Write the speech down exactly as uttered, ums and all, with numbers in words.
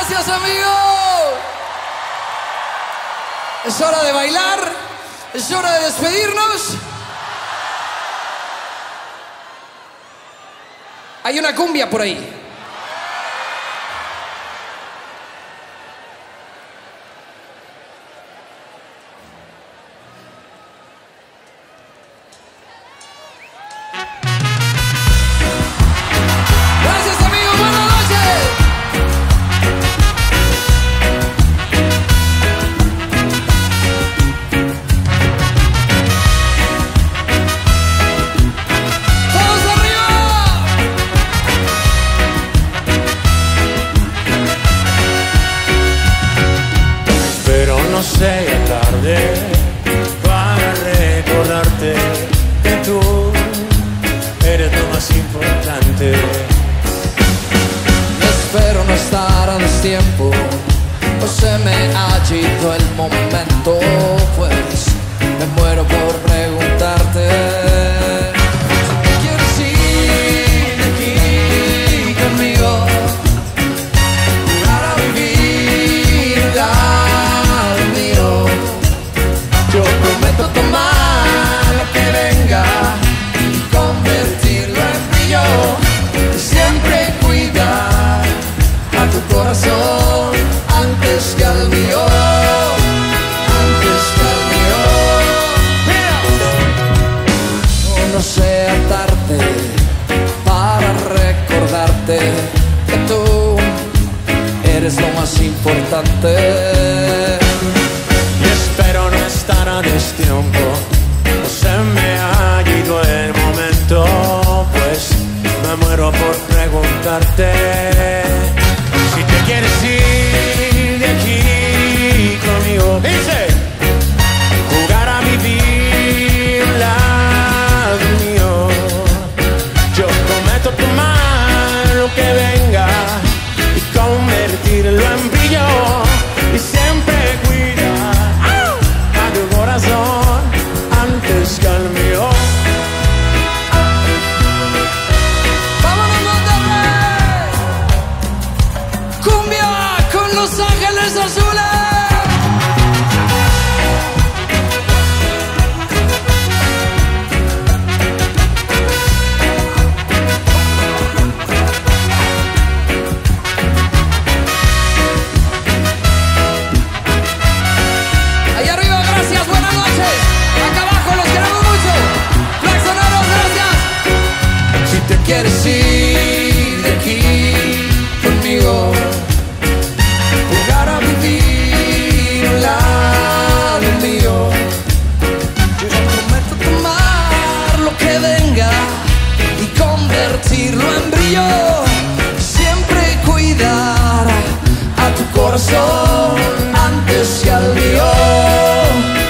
Gracias, amigo. Es hora de bailar, es hora de despedirnos. Hay una cumbia por ahí. Gracias, amigos, buenas noches. ¡Todos arriba! Pero no sea tarde para recordarte que tú eres lo más importante. Espero no estar a destiempo, o se me ha ido el momento, pues me muero por preguntarte. ¿Quieres ir de aquí conmigo? Para vivir al mío. Yo prometo tomar lo que venga y convertirlo en brillo. Y siempre cuidar a tu corazón antes que al mío, antes que al mío. Mira. No sea tarde para recordarte que tú eres lo más importante. Y espero no estar a destiempo, o se me ha ido el momento, pues me muero por preguntarte si te quieres ir de aquí conmigo. Dice, jugar a vivir al lado mío. Yo prometo tomar lo que venga y convertirlo en brillo y siempre cuidar a tu corazón antes que al mío. ¡Vámonos, Monterrey! ¡Cumbia con Los Ángeles Azules! Allá arriba, gracias, buenas noches. Acá abajo, los queremos mucho. Claxoneros, gracias. Si te quieres ir de aquí conmigo, jugar a vivir al lado mío. Yo prometo tomar lo que venga y convertirlo en brillo. Siempre cuidar a tu corazón antes que al mío.